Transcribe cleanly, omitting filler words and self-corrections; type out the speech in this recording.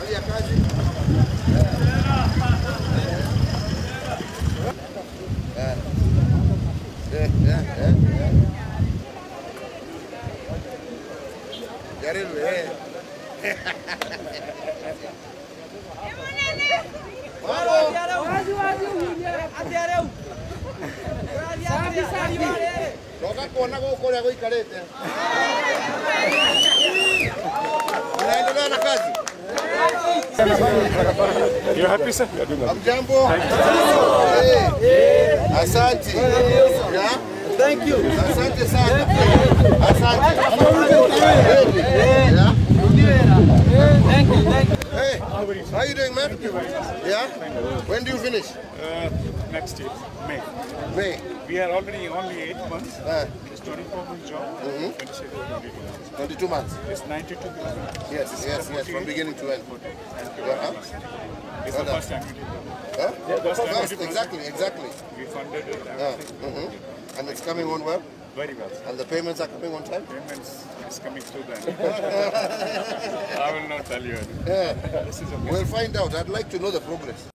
Habari ya kazi? Jaribu Loka kuona gũkũ rĩa gũikarĩte. Unaendelea na kazi? You happy, sir? You are doing Hamjambo? Asante. Yeah? Thank you. Asante sana. Asante. Yeah? Thank you. Hey, how you doing, man? Yeah? When do you finish? Next year, May. May. We are already only 8 months. It's 24 months job. 22 months. It's 92 kilometers. Yes, from beginning to end. It's the first time we did that. First, exactly. We funded it. And it's coming on well? Very well. And the payments are coming on time? Payments is coming through then. I will not tell you. Yeah. We'll find out. I'd like to know the progress.